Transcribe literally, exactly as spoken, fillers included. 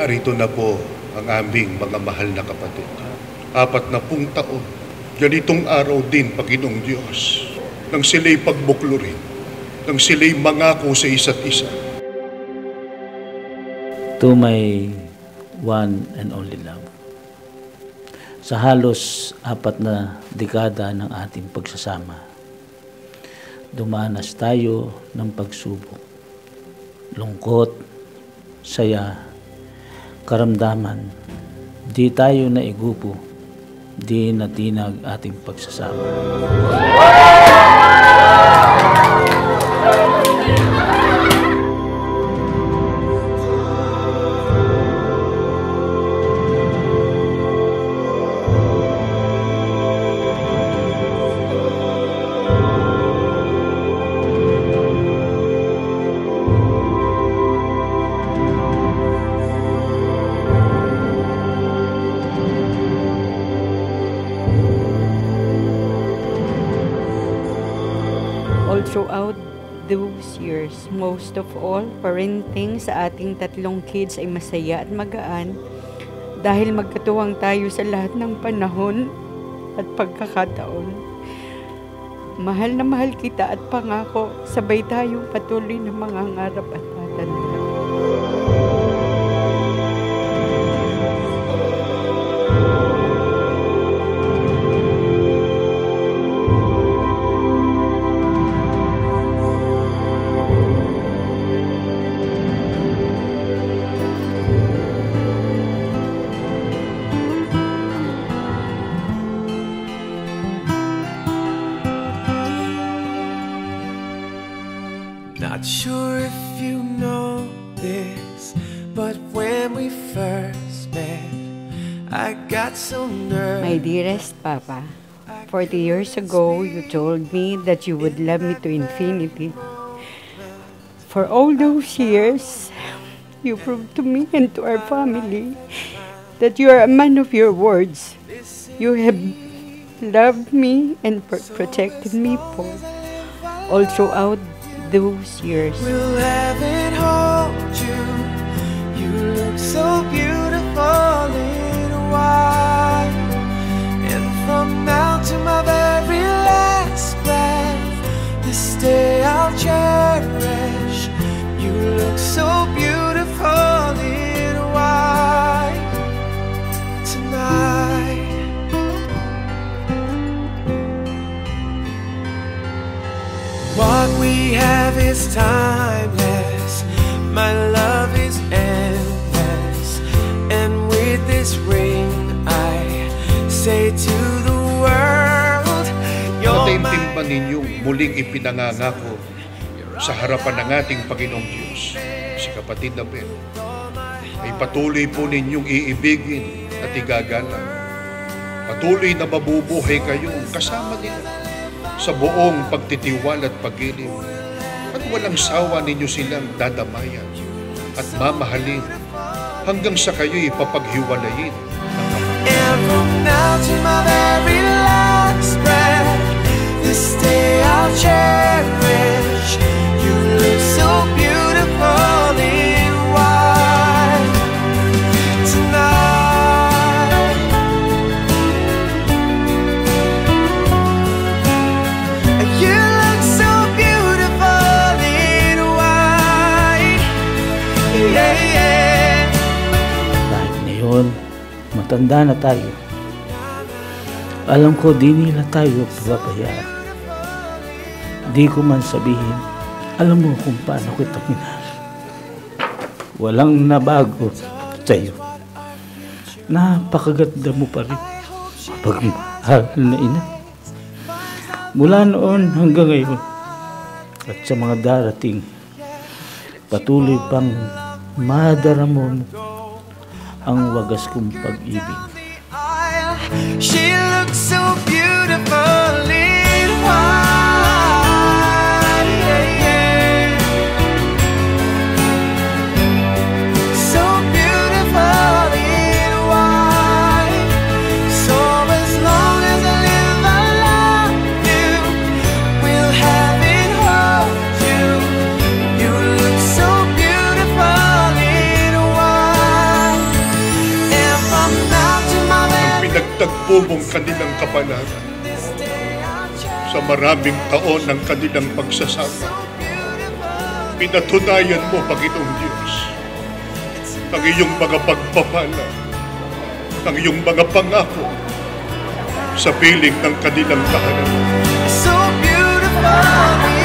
Narito na po ang aming mga mahal na kapatid. Apat na pung taon, ganitong araw din, Panginoong Diyos, nang sila'y pagbuklurin, nang sila'y mangako sa isa't isa. To my one and only love. Sa halos apat na dekada ng ating pagsasama, dumanas tayo ng pagsubok, lungkot, saya, karamdaman. Di tayo naigupo, di natinag ating pagsasama. Throughout those years, most of all, parenting sa ating tatlong kids ay masaya at magaan dahil magkatuwang tayo sa lahat ng panahon at pagkakataon. Mahal na mahal kita at pangako, sabay tayong patuloy na mangangarap at tatanda. Not sure if you know this, but when we first met, I got so nervous. My dearest Papa, forty years ago, you told me that you would love me to infinity. For all those years, you proved to me and to our family that you are a man of your words. You have loved me and protected me for all throughout those years. Will heaven hold you? You look so beautiful in white. And from now to my very last breath, this day I'll cherish. You look so beautiful in white tonight. What we have is timeless. My love is endless. And with this ring, I say to the world, you're my... Mataimtim ninyong muling ipinangangako sa harapan ng ating Panginoong Diyos, si kapatid na Belle, ay patuloy po ninyong iibigin at igagalang. Patuloy na mabubuhay kayong kasama nila sa buong pagtitiwala at pag-ilim, at walang sawa ninyo silang dadamayan at mamahalin hanggang sa kayo'y papaghiwalayin. And from now to my very last breath, this day I'll cherish. You look so beautiful in white tonight. Matanda na tayo. Alam ko di nila tayo pababayaan. Di ko man sabihin, alam mo kung paano kita minahal. Walang nabago sa'yo. Napakaganda mo pa rin. Pagmahal na ina. Mula noon hanggang ngayon at sa mga darating, patuloy pang madaramo mo ang wagas kong pag-ibig. She looks so beautiful in white. Yeah, yeah. So beautiful in white. So as long as I live, I love you. We'll have it hold you. You look so beautiful in white. ipinagtagpo mong kanilang kapalaran sa maraming taon ng kanilang pagsasama. Pinatunayan mo, Panginoong Diyos, ang iyong mga pagpapala, ang iyong mga pangako sa piling ng kanilang tahanan. So beautiful.